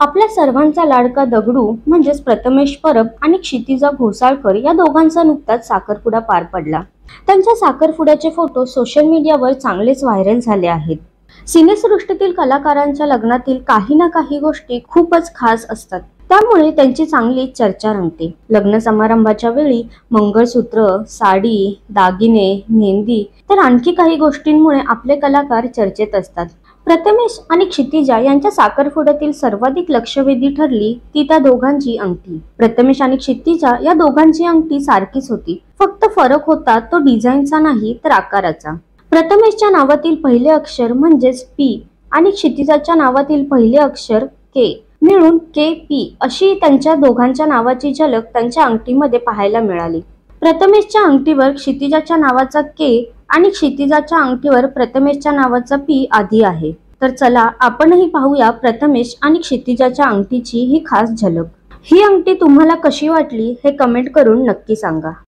आपल्या सर्वांचा लाडका दगडू म्हणजेच प्रथमेश परब आणि क्षितिजा घोसाळकर या दोघांचा नुकताच साखरपुडा पार पडला। त्यांच्या साखरपुड्याचे फोटो सोशल मीडियावर चांगलेच व्हायरल झाले आहेत। सिनेसृष्टीतील कलाकारांच्या लग्नातील काही ना काही गोष्टी खूपच खास असतात, त्यामुळे त्यांची चांगली चर्चा रंगते। लग्न समारंभाच्या वेळी मंगळसूत्र, साडी, दागिने, मेहंदी तर आणखी काही गोष्टींमुळे आपले कलाकार चर्चेत असतात। प्रथमेश आणि क्षितिजा यांच्या साखरपुड्यातील सर्वाधिक लक्षवेधी ठरली ती त्या दोघांची अंगठी। प्रथमेश आणि क्षितिजा या दोघांची अंगठी सारखीच होती, फक्त फरक होता तो डिझाईनचा नाही तर आकाराचा। प्रथमेशच्या नावातील पहिले अक्षर म्हणजेच पी आणि क्षितिजाच्या नावातील पहिले अक्षर के मिळून KP अशी त्यांच्या दोघांच्या नावाची झलक त्यांच्या अंगठीमध्ये पाहायला मिळाली। प्रथमेशच्या अंगठीवर क्षितिजाच्या नावाचा K आणि क्षितिजाच्या अंगठीवर प्रथमेशच्या नावाचा P आधी आहे। तर चला आपणही पाहूया प्रथमेश आणि क्षितिजाच्या अंगठीची ही खास झलक। ही अंगठी तुम्हाला कशी वाटली हे कमेंट करून नक्की सांगा।